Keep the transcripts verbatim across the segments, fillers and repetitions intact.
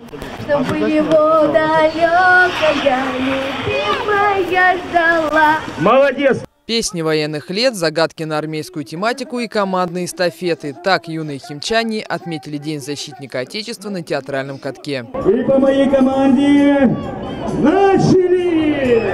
Чтобы его далекая любимая ждала. Молодец! Песни военных лет, загадки на армейскую тематику и командные эстафеты. Так юные химчане отметили День защитника Отечества на театральном катке. И по моей команде начали!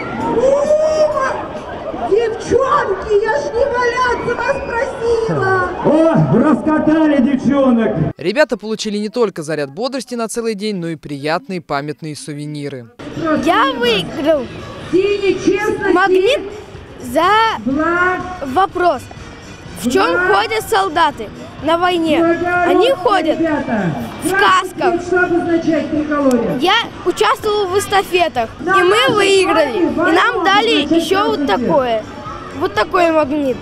Девчонки, я ж не валяться вас просила! О, раскатали девчонок! Ребята получили не только заряд бодрости на целый день, но и приятные памятные сувениры. Я выиграл магнит за вопрос. В чем ходят солдаты на войне? Они ходят в касках. Я участвовал в эстафетах, и мы выиграли. И нам дали еще вот такое. Вот такой магнит.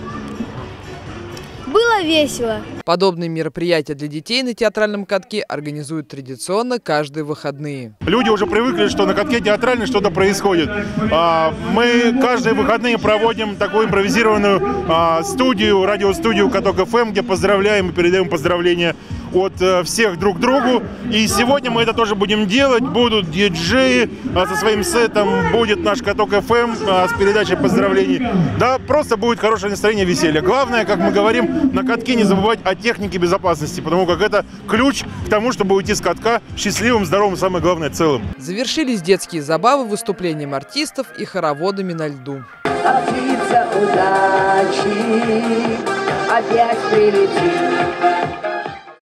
Было весело. Подобные мероприятия для детей на театральном катке организуют традиционно каждые выходные. Люди уже привыкли, что на катке театрально что-то происходит. Мы каждые выходные проводим такую импровизированную студию, радиостудию «Каток эф эм», где поздравляем и передаем поздравления от всех друг другу. И сегодня мы это тоже будем делать. Будут диджеи со своим сетом, будет наш «Каток эф эм» с передачей поздравлений. Да, просто будет хорошее настроение, веселье. Главное, как мы говорим, на катке не забывать о технике безопасности, потому как это ключ к тому, чтобы уйти с катка счастливым, здоровым, самое главное, целым. Завершились детские забавы выступлением артистов и хороводами на льду. Птица удачи опять прилетит.